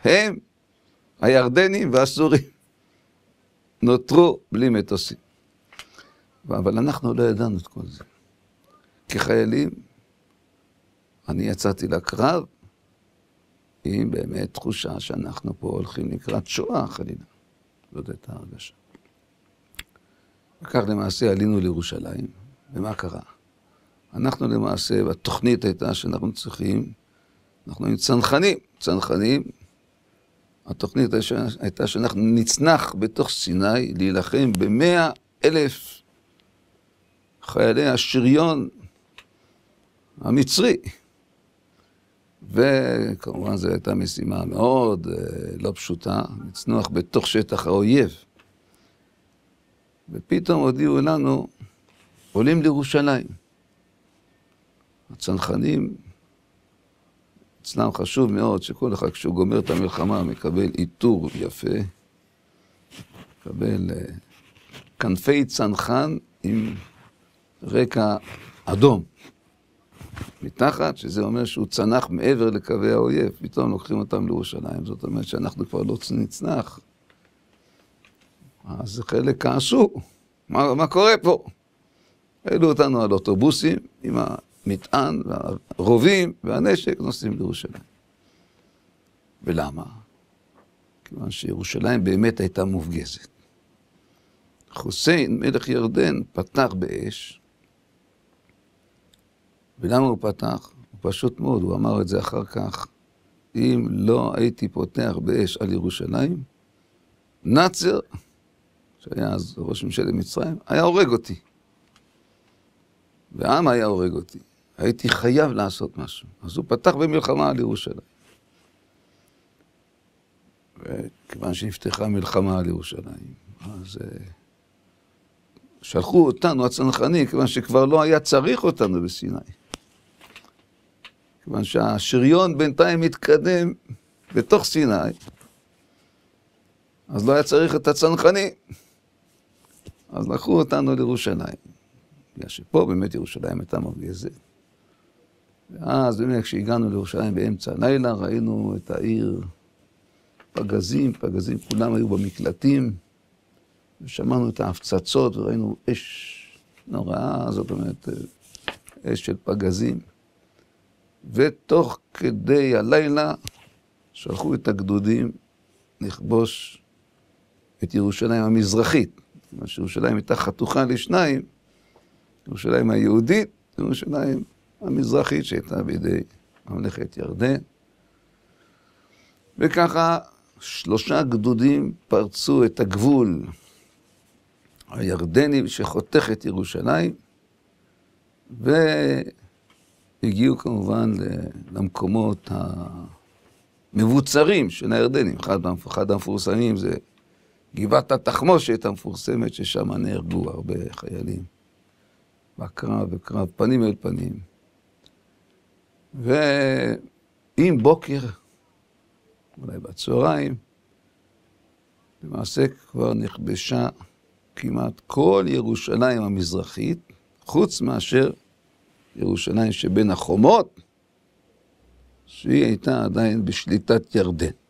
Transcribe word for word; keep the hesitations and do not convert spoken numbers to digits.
הם, הירדנים והסורים, נותרו בלי מטוסים. אבל אנחנו לא ידענו את כל זה. כחיילים, אני יצאתי לקרב, עם באמת תחושה שאנחנו פה הולכים לקראת שואה, חלילה. זאת הייתה הרגשה. וכך למעשה עלינו לירושלים, ומה קרה? אנחנו למעשה, והתוכנית הייתה שאנחנו צריכים, אנחנו עם צנחנים, צנחנים, התוכנית הייתה שאנחנו נצנח בתוך סיני להילחם במאה אלף חיילי השריון המצרי. וכמובן זו הייתה משימה מאוד לא פשוטה, לצנוח בתוך שטח האויב. ופתאום הודיעו לנו, עולים לירושלים. הצנחנים, אצלם חשוב מאוד שכל אחד כשהוא גומר את המלחמה מקבל עיטור יפה, מקבל כנפי צנחן עם רקע אדום. מתחת, שזה אומר שהוא צנח מעבר לקווי האויב, פתאום לוקחים אותם לירושלים, זאת אומרת שאנחנו כבר לא נצנח. אז חלק כעסו, מה, מה קורה פה? העלו אותנו על אוטובוסים עם המטען והרובים והנשק, נוסעים לירושלים. ולמה? כיוון שירושלים באמת הייתה מופגזת. חוסיין, מלך ירדן, פתח באש. ולמה הוא פתח? הוא פשוט מאוד, הוא אמר את זה אחר כך. אם לא הייתי פותח באש על ירושלים, נאצר, שהיה אז ראש ממשלת מצרים, היה הורג אותי. והעם היה הורג אותי. הייתי חייב לעשות משהו. אז הוא פתח במלחמה על ירושלים. וכיוון שנפתחה מלחמה על ירושלים, אז שלחו אותנו הצנחנים, כיוון שכבר לא היה צריך אותנו בסיני. כיוון שהשריון בינתיים מתקדם בתוך סיני, אז לא היה צריך את הצנחנים. אז לקחו אותנו לירושלים. בגלל שפה באמת ירושלים הייתה מופגזת. ואז באמת כשהגענו לירושלים באמצע הלילה, ראינו את העיר פגזים, פגזים, כולם היו במקלטים, ושמענו את ההפצצות וראינו אש נוראה, זאת אומרת, אש של פגזים. ותוך כדי הלילה שלחו את הגדודים לכבוש את ירושלים המזרחית. כיוון שירושלים הייתה חתוכה לשניים, ירושלים היהודית, ירושלים המזרחית שהייתה בידי ממלכת ירדן. וככה שלושה גדודים פרצו את הגבול הירדני שחותך את ירושלים, והגיעו כמובן למקומות המבוצרים של הירדנים. אחד, אחד המפורסמים זה גבעת התחמושת המפורסמת, ששם נהרגו הרבה חיילים. בקרב, בקרב, פנים אל פנים. ועם בוקר, אולי בצהריים, למעשה כבר נכבשה כמעט כל ירושלים המזרחית, חוץ מאשר ירושלים שבין החומות, שהיא הייתה עדיין בשליטת ירדן.